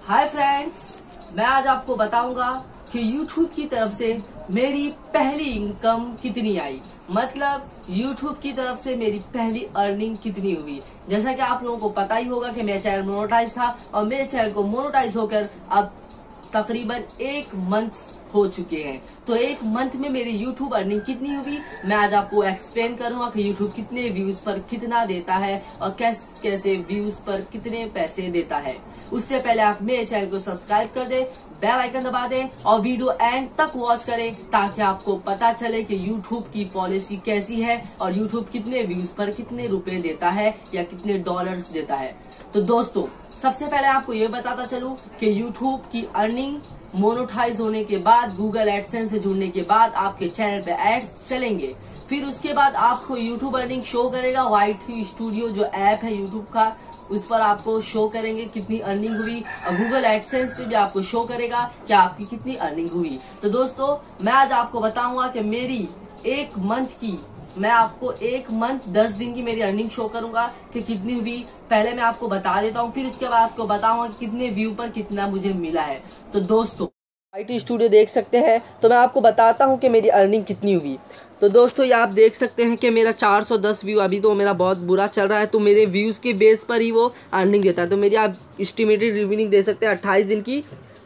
Hi friends, मैं आज आपको बताऊंगा कि YouTube की तरफ से मेरी पहली इनकम कितनी आई। मतलब YouTube की तरफ से मेरी पहली अर्निंग कितनी हुई। जैसा कि आप लोगों को पता ही होगा कि मेरा चैनल मोनेटाइज था और मेरे चैनल को मोनेटाइज होकर अब तकरीबन 1 मंथ हो चुके हैं। तो 1 मंथ में मेरी YouTube अर्निंग कितनी हुई मैं आज आपको एक्सप्लेन करूंगा कि YouTube कितने व्यूज पर कितना देता है और कैसे व्यूज पर कितने पैसे देता है। उससे पहले आप मेरे चैनल को सब्सक्राइब कर दें, बेल आइकन दबा दें और वीडियो एंड तक वॉच करें ताकि आपको पता चले कि YouTube की पॉलिसी कैसी है और YouTube कितने व्यूज पर कितने रुपए देता है या कितने डॉलर्स देता है। तो दोस्तों, सबसे पहले आपको ये बताता चलूं कि YouTube की अर्निंग मोनेटाइज होने के बाद, गूगल एडसेंस से जुड़ने के बाद आपके चैनल पे एड्स चलेंगे। फिर उसके बाद आपको YouTube अर्निंग शो करेगा। YT स्टूडियो जो ऐप है YouTube का, उस पर आपको शो करेंगे कितनी अर्निंग हुई और गूगल एडसेंस पे भी आपको शो करेगा कि आपकी कितनी अर्निंग हुई। तो दोस्तों, मैं आज आपको बताऊंगा कि मेरी 1 मंथ की, मैं आपको 1 मंथ 10 दिन की मेरी अर्निंग शो करूंगा कि कितनी हुई। पहले मैं आपको बता देता हूँ, फिर इसके बाद आपको बताऊंगा कि कितने व्यू पर कितना मुझे मिला है। तो दोस्तों, YT स्टूडियो देख सकते हैं, तो मैं आपको बताता हूँ कि मेरी अर्निंग कितनी हुई। तो दोस्तों, ये आप देख सकते हैं कि मेरा 410 व्यू, अभी तो मेरा बहुत बुरा चल रहा है, तो मेरे व्यूज के बेस पर ही वो अर्निंग देता है। तो मेरी आप एस्टिमेटेड रेवेन्यू दे सकते हैं 28 दिन की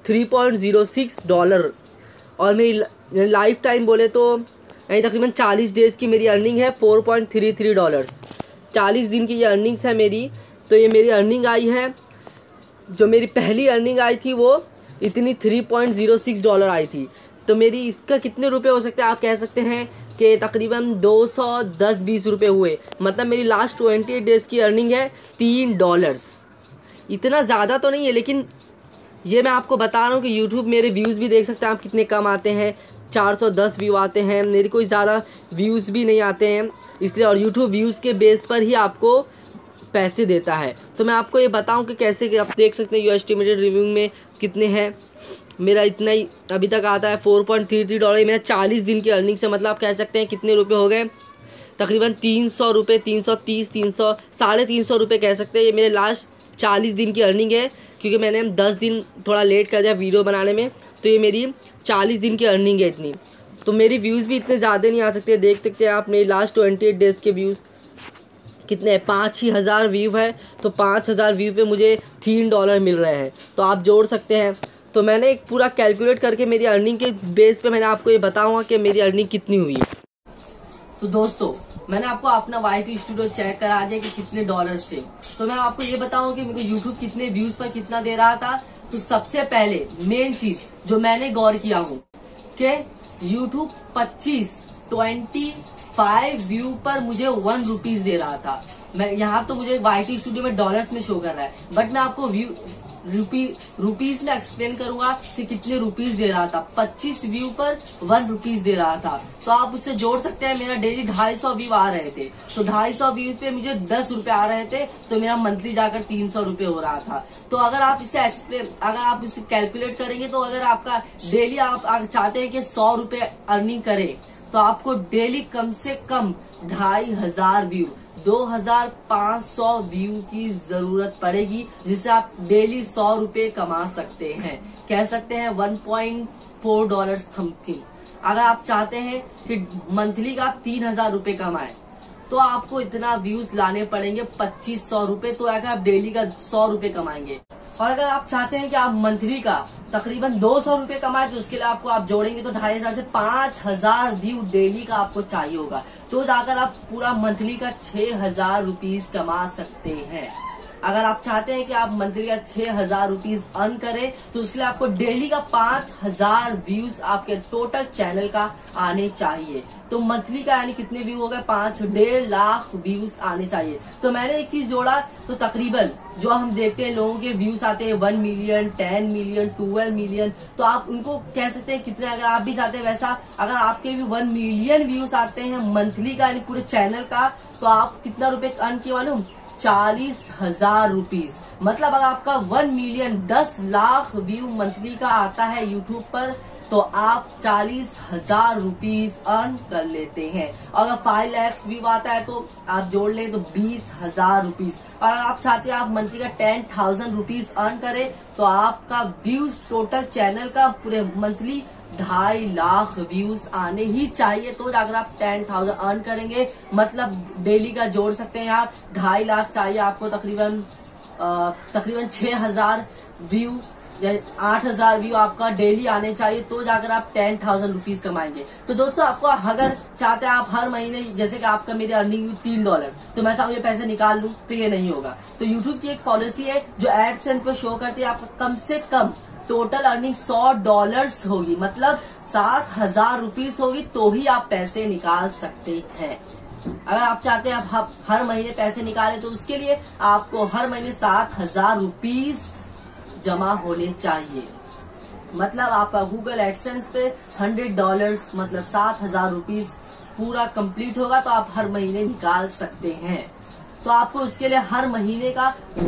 $3.06 और मेरी लाइफ टाइम बोले तो तकरीबन 40 डेज की मेरी अर्निंग है $4.33। 40 दिन की ये अर्निंग्स है मेरी। तो ये मेरी अर्निंग आई है, जो मेरी पहली अर्निंग आई थी वो इतनी $3.06 आई थी। तो मेरी इसका कितने रुपए हो सकते हैं, आप कह सकते हैं कि तकरीबन 210-20 रुपये हुए। मतलब मेरी लास्ट 28 डेज़ की अर्निंग है $3। इतना ज़्यादा तो नहीं है, लेकिन ये मैं आपको बता रहा हूँ कि YouTube मेरे व्यूज़ भी देख सकते हैं आप कितने कम आते हैं। 410 व्यू आते हैं, मेरी कोई ज़्यादा व्यूज़ भी नहीं आते हैं, इसलिए। और YouTube व्यूज़ के बेस पर ही आपको पैसे देता है। तो मैं आपको ये बताऊं कि कैसे, कि आप देख सकते हैं एस्टिमेटेड रिव्यू में कितने हैं। मेरा इतना ही अभी तक आता है $4.33। मेरा 40 दिन की अर्निंग से, मतलब आप कह सकते हैं कितने रुपए हो गए, तकरीबन 300 रुपये, 330, 300, 350 रुपये कह सकते हैं। ये मेरे लास्ट 40 दिन की अर्निंग है, क्योंकि मैंने 10 दिन थोड़ा लेट कर दिया वीडियो बनाने में। तो ये मेरी 40 दिन की अर्निंग है इतनी। तो मेरी व्यूज़ भी इतने ज़्यादा नहीं आ सकते। देख सकते हैं आप मेरी लास्ट 28 डेज़ के व्यूज़ कितने, 5,000 व्यू है। तो 5,000 व्यू पे मुझे $3 मिल रहे हैं। तो आप जोड़ सकते हैं। तो मैंने एक पूरा कैलकुलेट करके मेरी अर्निंग के बेस पे मैंने आपको ये बताऊंगा कि मेरी अर्निंग कितनी हुई। तो दोस्तों, मैंने आपको अपना YT स्टूडियो चेक करा दिया कि कितने डॉलर्स थे। तो मैं आपको ये बताऊं कि मेरे को YouTube कितने व्यूज पर कितना दे रहा था। तो सबसे पहले मेन चीज जो मैंने गौर किया हूँ कि YouTube 25 व्यू पर मुझे ₹1 दे रहा था। मैं यहाँ तो मुझे YT स्टूडियो में डॉलर्स में शो कर रहा है, बट मैं आपको रुपीज में एक्सप्लेन करूंगा कि कितने रुपीज दे रहा था। 25 व्यू पर ₹1 दे रहा था। तो आप उससे जोड़ सकते हैं। मेरा डेली 250 व्यू आ रहे थे, तो 250 व्यू पे मुझे ₹10 आ रहे थे। तो मेरा मंथली जाकर ₹300 हो रहा था। तो अगर आप इसे कैलकुलेट करेंगे, तो अगर आपका डेली आप चाहते हैं कि ₹100 अर्निंग करें, तो आपको डेली कम से कम 2500 व्यू, 2500 व्यू की जरूरत पड़ेगी, जिससे आप डेली ₹100 कमा सकते हैं। कह सकते हैं $1.4 समथिंग। अगर आप चाहते हैं कि मंथली का आप ₹3000 कमाएं, तो आपको इतना व्यूज लाने पड़ेंगे ₹2500। तो अगर आप डेली का ₹100 कमाएंगे, और अगर आप चाहते हैं कि आप मंथली का तकरीबन ₹200 कमाए, तो उसके लिए आप जोड़ेंगे तो 2500 से 5000 व्यू डेली का आपको चाहिए होगा। तो जाकर आप पूरा मंथली का ₹6000 कमा सकते हैं। अगर आप चाहते हैं कि आप मंथली का ₹6000 अर्न करें, तो उसके लिए आपको डेली का 5000 व्यूज आपके टोटल चैनल का आने चाहिए। तो मंथली का यानी कितने व्यू हो गए, 5.5 लाख व्यूज आने चाहिए। तो मैंने एक चीज जोड़ा, तो तकरीबन जो हम देखते हैं लोगों के व्यूज आते हैं 1 मिलियन, 10 मिलियन, 12 मिलियन। तो आप उनको कह सकते हैं कितने, अगर आप भी चाहते हैं वैसा, अगर आपके भी 1 मिलियन व्यूज आते हैं मंथली का यानी पूरे चैनल का, तो आप कितना रुपए अर्न किए मालूम, ₹40,000। मतलब अगर आपका 1 मिलियन 10 लाख व्यू मंथली का आता है YouTube पर, तो आप 40,000 रुपीज अर्न कर लेते हैं। अगर 5 लाख व्यू आता है तो आप जोड़ लें तो 20,000 रुपीज। और अगर आप चाहते हैं आप मंथली का 10,000 रुपीज अर्न करें तो आपका व्यूज टोटल चैनल का पूरे मंथली 2.5 लाख व्यूज आने ही चाहिए, तो जाकर आप 10,000 अर्न करेंगे। मतलब डेली का जोड़ सकते हैं आप। 2.5 लाख चाहिए आपको, तकरीबन 6,000 व्यू या 8,000 व्यू आपका डेली आने चाहिए, तो जाकर आप 10,000 रुपीज कमाएंगे। तो दोस्तों आपको अगर चाहते हैं आप हर महीने, जैसे कि आपका मेरी अर्निंग हुई $3, तो मैं चाहूँ ये पैसे निकाल लूं, तो ये नहीं होगा। तो यूट्यूब की एक पॉलिसी है जो एडसेंस पे शो करती है, आपका कम से कम टोटल अर्निंग $100 होगी, मतलब 7,000 रुपीज होगी, तो ही आप पैसे निकाल सकते हैं। अगर आप चाहते हैं आप हर महीने पैसे निकालें तो उसके लिए आपको हर महीने 7,000 रुपीज जमा होने चाहिए। मतलब आपका गूगल एडसेंस पे $100 मतलब 7,000 रुपीज पूरा कंप्लीट होगा, तो आप हर महीने निकाल सकते हैं। तो आपको उसके लिए हर महीने का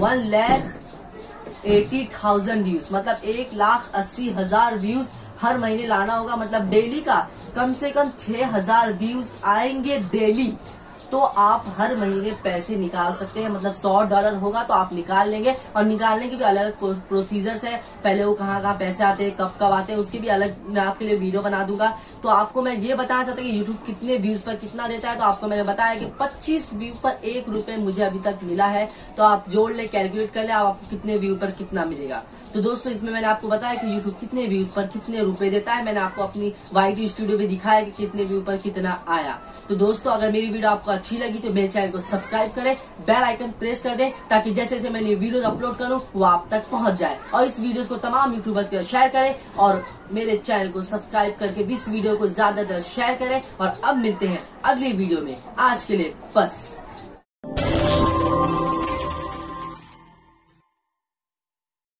1,80,000 व्यूज मतलब 1,80,000 व्यूज हर महीने लाना होगा। मतलब डेली का कम से कम 6,000 व्यूज आएंगे डेली, तो आप हर महीने पैसे निकाल सकते हैं। मतलब $100 होगा तो आप निकाल लेंगे। और निकालने के भी अलग प्रोसीजर्स है, पहले वो कहाँ पैसे आते हैं, कब कब आते हैं, उसकी भी अलग मैं आपके लिए वीडियो बना दूंगा। तो आपको मैं ये बताना चाहता हूँ कि यूट्यूब कितने व्यूज पर कितना देता है। तो आपको मैंने बताया कि 25 व्यू पर ₹1 मुझे अभी तक मिला है। तो आप जोड़ ले, कैलकुलेट कर ले आपको कितने व्यू पर कितना मिलेगा। तो दोस्तों इसमें मैंने आपको बताया कि यूट्यूब कितने व्यूज पर कितने रुपए देता है। मैंने आपको अपनी YT स्टूडियो में दिखाया कि कितने व्यू पर कितना आया। तो दोस्तों अगर मेरी वीडियो आपको अच्छी लगी तो मेरे चैनल को सब्सक्राइब करें, बेल आइकन प्रेस कर दें, ताकि जैसे जैसे मैं वीडियोस अपलोड करूं वो आप तक पहुंच जाए। और इस वीडियोस को तमाम यूट्यूबर्स के साथ शेयर करें और मेरे चैनल को सब्सक्राइब करके इस वीडियो को ज्यादातर शेयर करें। और अब मिलते हैं अगली वीडियो में। आज के लिए बस।